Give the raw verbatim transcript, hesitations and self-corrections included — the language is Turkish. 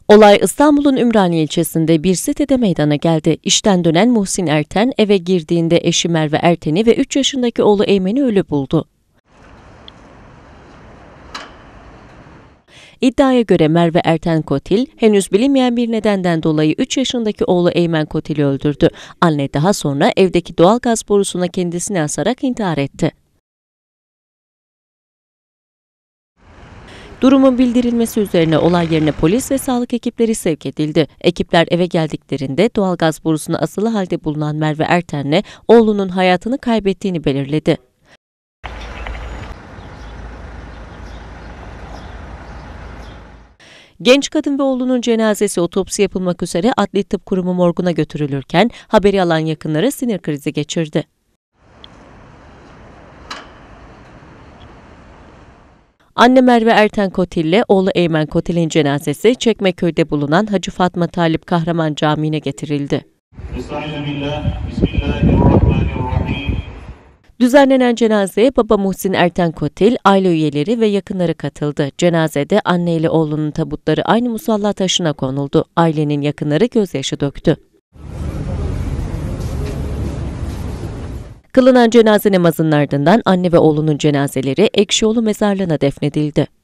Olay İstanbul'un Ümraniye ilçesinde bir sitede meydana geldi. İşten dönen Muhsin Erten eve girdiğinde eşi Merve Erten'i ve üç yaşındaki oğlu Eymen'i ölü buldu. İddiaya göre Merve Erten Kotil, henüz bilinmeyen bir nedenden dolayı üç yaşındaki oğlu Eymen Kotil'i öldürdü. Anne daha sonra evdeki doğalgaz borusuna kendisini asarak intihar etti. Durumun bildirilmesi üzerine olay yerine polis ve sağlık ekipleri sevk edildi. Ekipler eve geldiklerinde doğalgaz borusuna asılı halde bulunan Merve Erten'le oğlunun hayatını kaybettiğini belirledi. Genç kadın ve oğlunun cenazesi otopsi yapılmak üzere Adli Tıp Kurumu morguna götürülürken haberi alan yakınları sinir krizi geçirdi. Anne Merve Erten Kotil'le oğlu Eymen Kotil'in cenazesi Çekmeköy'de bulunan Hacı Fatma Talip Kahraman Camii'ne getirildi. Düzenlenen cenazeye baba Muhsin Erten Kotil, aile üyeleri ve yakınları katıldı. Cenazede anne ile oğlunun tabutları aynı musalla taşına konuldu. Ailenin yakınları gözyaşı döktü. Kılınan cenaze namazının ardından anne ve oğlunun cenazeleri Ekşioğlu mezarlığına defnedildi.